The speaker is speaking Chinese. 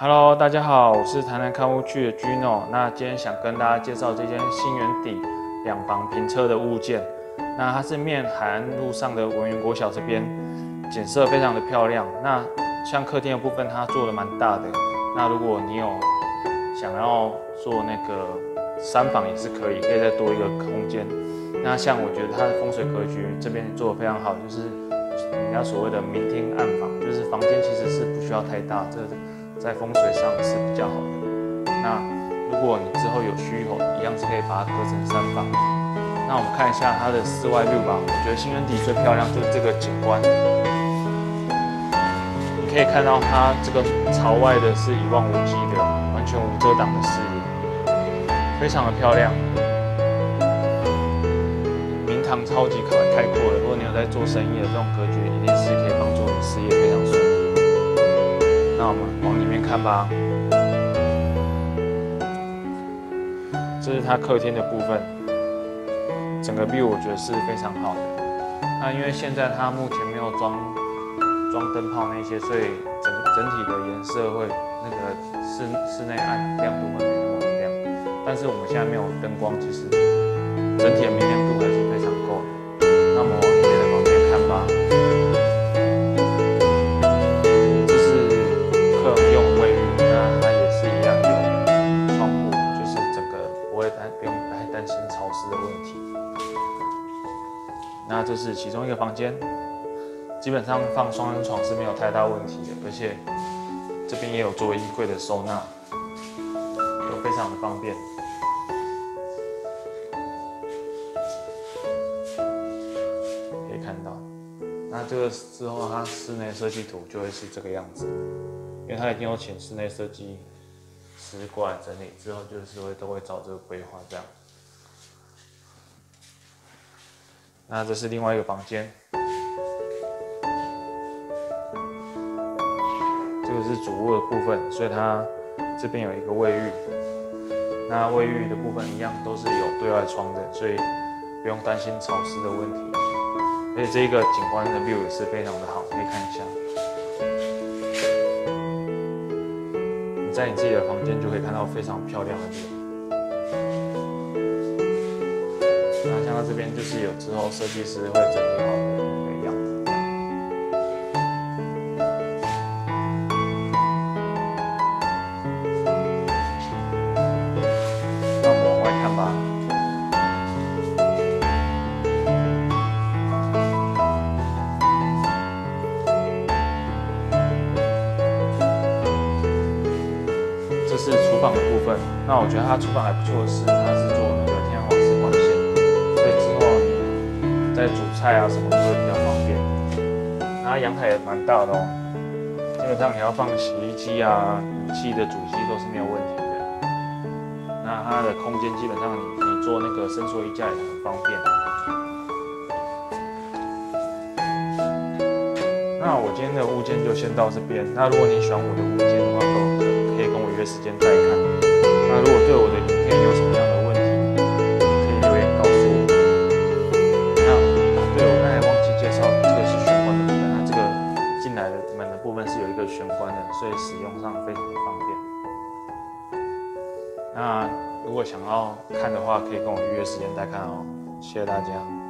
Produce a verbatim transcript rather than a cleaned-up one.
Hello， 大家好，我是台南看屋区的 Gino。那今天想跟大家介绍这间新园底两房平车的物件。那它是面海岸路上的文源国小这边，景色非常的漂亮。那像客厅的部分，它做的蛮大的。那如果你有想要做那个三房也是可以，可以再多一个空间。那像我觉得它的风水格局这边做的非常好，就是人家所谓的明厅暗房，就是房间其实是不需要太大，这在风水上是比较好的。那如果你之后有需求，一样是可以把它隔成三房。那我们看一下它的室外 view 吧。我觉得新园底最漂亮就是这个景观，你可以看到它这个朝外的是一望无际的，完全无遮挡的视野，非常的漂亮。明堂超级开阔的，如果你有在做生意的这种格局，一定是可以帮助你事业非常顺利。那我们往里面看吧。这是它客厅的部分，整个 view 我觉得是非常好的。那因为现在它目前没有装装灯泡那些，所以整整体的颜色会那个室室内暗亮度会没那么亮。但是我们现在没有灯光，其实整体的明亮度还是非常够的。那我们往里面的房间看吧。那这是其中一个房间，基本上放双人床是没有太大问题的，而且这边也有做衣柜的收纳，都非常的方便。可以看到，那这个之后它室内设计图就会是这个样子，因为它已经有请室内设计师过来整理，之后就是会都会照这个规划这样。那这是另外一个房间，这个是主卧的部分，所以它这边有一个卫浴。那卫浴的部分一样都是有对外窗的，所以不用担心潮湿的问题。而且这个景观的 view 也是非常的好，可以看一下。你在你自己的房间就可以看到非常漂亮的 view。像它这边就是有之后设计师会整理好的一个样子。那我们往外看吧。这是厨房的部分。那我觉得它厨房还不错的是，它是做那个天然瓦斯管线。在煮菜啊什么都会比较方便。那阳台也蛮大的哦，基本上你要放洗衣机啊、仪器的主机都是没有问题的。那它的空间基本上你你做那个伸缩衣架也很方便。那我今天的物件就先到这边。那如果你喜欢我的物件的话，都可以跟我约时间再看。那如果对我的影片有什么样的问题，可以留言告诉我。门的部分是有一个玄关的，所以使用上非常的方便。那如果想要看的话，可以跟我预约时间再看哦。谢谢大家。